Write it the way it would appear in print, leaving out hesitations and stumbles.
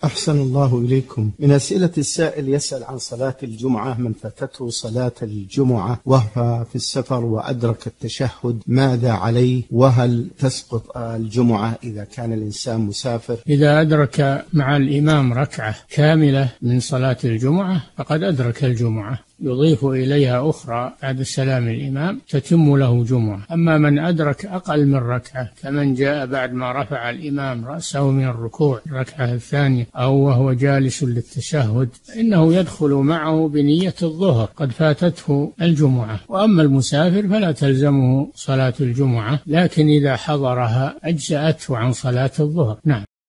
أحسن الله إليكم. من أسئلة السائل يسأل عن صلاة الجمعة، من فاتته صلاة الجمعة وهو في السفر وأدرك التشهد ماذا عليه؟ وهل تسقط الجمعة إذا كان الإنسان مسافر؟ إذا أدرك مع الإمام ركعة كاملة من صلاة الجمعة فقد أدرك الجمعة، يضيف إليها أخرى بعد السلام الإمام تتم له جمعة. أما من أدرك أقل من ركعة كمن جاء بعد ما رفع الإمام رأسه من الركوع الركعة الثانية أو وهو جالس للتشهد إنه يدخل معه بنية الظهر، قد فاتته الجمعة. وأما المسافر فلا تلزمه صلاة الجمعة، لكن إذا حضرها أجزأته عن صلاة الظهر. نعم.